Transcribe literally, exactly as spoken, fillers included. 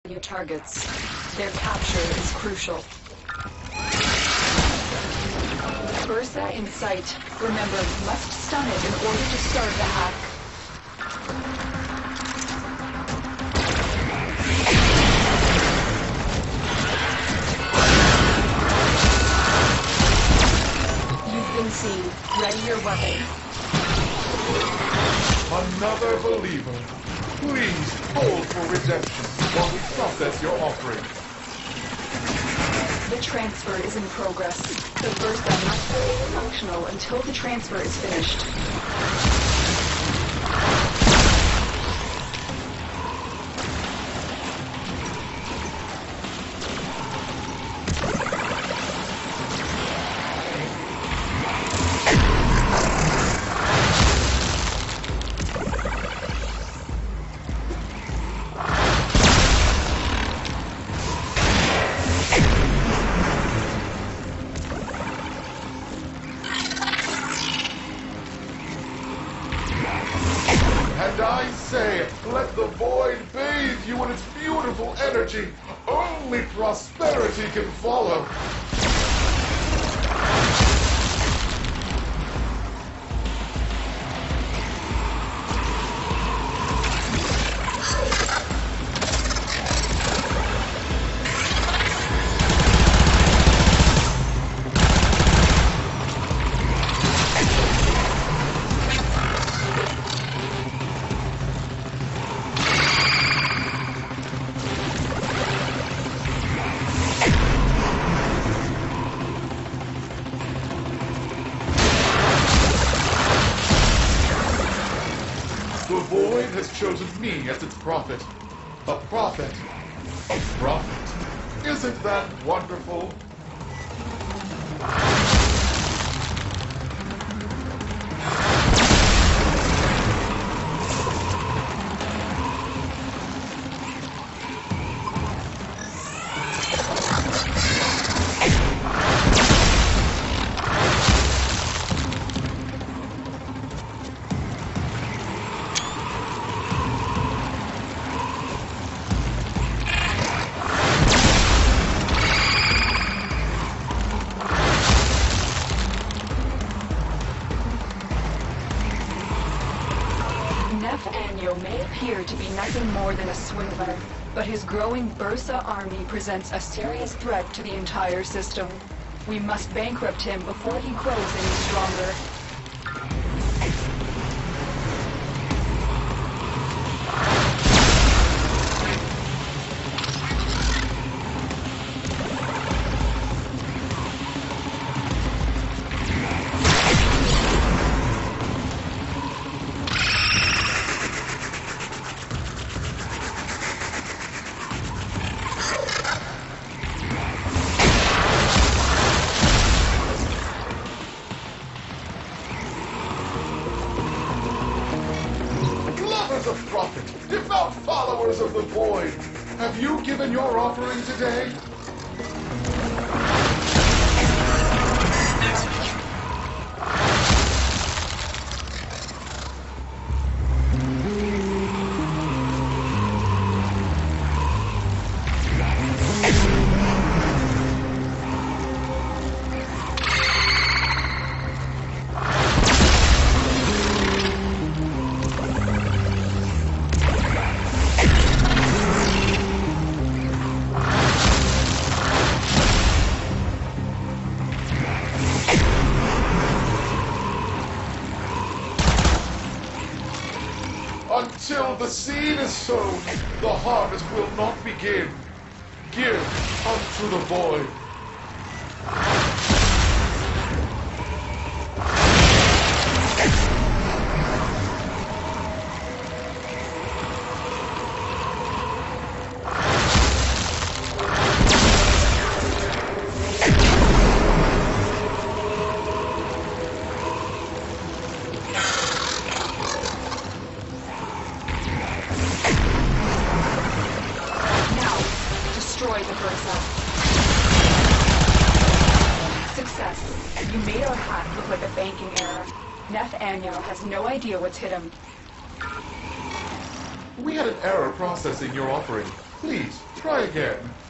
New targets. Their capture is crucial. Bursa in sight. Remember, must stun it in order to start the hack. You've been seen. Ready your weapon. Another believer. Please hold for redemption while we process your offering. The transfer is in progress. The Bursa must remain functional until the transfer is finished. And I say, let the void bathe you in its beautiful energy. Only prosperity can follow. The void has chosen me as its prophet. A prophet. A prophet. Isn't that wonderful? Nef Anyo may appear to be nothing more than a swindler, but his growing Bursa army presents a serious threat to the entire system. We must bankrupt him before he grows any stronger. Of prophet, devout followers of the void, have you given your offering today? Until the seed is sown, the harvest will not begin. Give unto the void. Destroy the Bursa. Success. You made our hack look like a banking error. Nef Anyo has no idea what's hit him. We had an error processing your offering. Please, again.